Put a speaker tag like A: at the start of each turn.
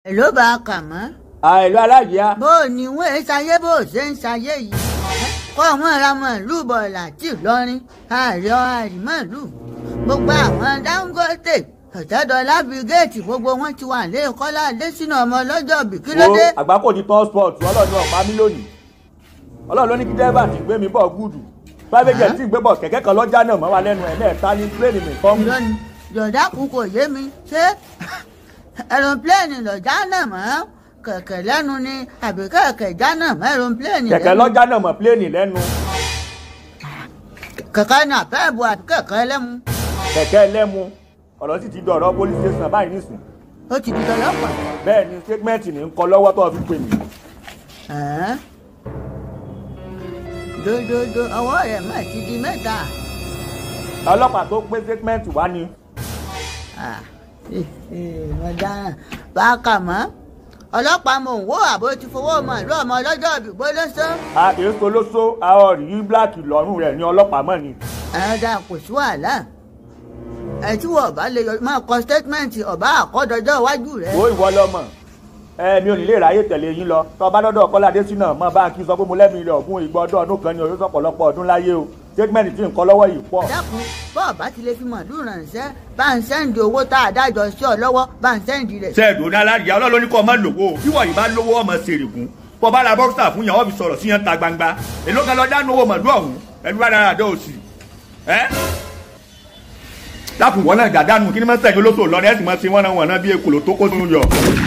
A: èló bá a kà mọ́.
B: àìlú alájíá.
A: bó o ní wọ́n ẹ̀ ṣayé bó o ṣe ń ṣayé yìí. kọ́ àwọn ará màálù bọ̀ láti Ìlọrin ààrẹ àrìmọ́lù gbogbo àwọn Dangote Ọ̀tẹ́dọ́lá bírígéètì gbogbo wọn ti wà lé Kọ́lá Adésínà ọmọ ọlọ́jọ́ bí kí ló dé.
B: àgbákò ní transport ọlọ́run ní ọ̀pá mi lónìí ọlọ́run ló ní kí dẹ́rẹ́bà ti gbé mi bọ̀ gúdù private jet ti gbé bọ̀ kẹ̀kẹ́ kan lọ́jà náà mọ́ wa lẹ́nu ẹ̀ mẹ́ta ní pléènì mi kọ́ mi.
A: yọ̀dá kún kò yé mi ṣé ẹ̀rọ̀pléènì lọ́jà náà mọ́ kẹ̀kẹ́ lẹ́nu ni àbí kẹ̀kẹ́ já náà mọ́ ẹ̀rọ̀pléènì lẹ́nu.
B: kẹ̀kẹ́ lọ́jà náà mọ́ pléènì lẹ́nu.
A: kẹ̀kẹ́ ní àpẹ́ẹ̀bù àti kẹ̀kẹ́ lẹ́mu.
B: kẹ̀kẹ́ lẹ́mu ọ̀rọ̀ sì ti dọ̀rọ̀ police station báyìí nísìn.
A: ó ti di tọlọ́pàá.
B: bẹ́ẹ̀ ni statement ní ń kọ lọ́wọ́ tó fi pè mí.
A: dododo ọwọ́ rẹ̀ mà ti di mẹ́ta.
B: ọlọ́pàá tó gbé statement wá ni.
A: mo dáhùn báàkà mọ́ ọlọ́pàá mò ń wó àbó ti fowó mọ̀ ìlú ọmọ ọlọ́jọ́ ìbìgbó lọ́sọ́.
B: a kì í solóso àwọn rí bíláàkì lọ́rùn rẹ̀ ní ọlọ́pàá mọ̀ ni.
A: ẹ̀ẹ́dà kò sí wàhálà ẹ tí wọ́n bá lè máa kọ statement ọ̀bá àkọ́dọ̀jọ́ iwájú rẹ̀.
B: ó ìwọ lọmọ mi ò ní lè ráyè tẹ̀lé yín lọ tó bá dọ́dọ̀ Kọ́lá Adésínà mọ́ bá kí n sọ pé mo lẹ́mìí ilẹ̀ ọ̀gbun ìgbọ́ ọdún kan ní orí sọ̀pọ̀lọpọ̀ ọdún láyé o statement tí nǹkan lọ́wọ́ yìí pọ̀.
A: dákun bọ́ọ̀ bá ti lè fi màlúù ránṣẹ́ bá ń sẹ́ǹdì owó tá a dájọ́ sí ọ lọ́wọ́ bá ń sẹ́ǹdì rẹ̀.
C: sẹ́ẹ̀dù ní aládìyá ọlọ́run ní kò ọmọ lòwó bí wọ̀nyí bá lówó ọmọ sèrègùn bọ́ bá la bọ́ksà fún yàn wọ́n fi sọ̀rọ̀ sí yẹn ta gbangba èló kan lọ dánú owó màlúù ọ̀hún ẹlú bá dára dọ́ òsì dákun wọn náà gàdánù kí ni mọ́ sẹ́yìn olóṣòlù lọ́rẹ́ ẹ̀sìn mọ́ sí wọn náà bí ekòló tó kó sínú yọ.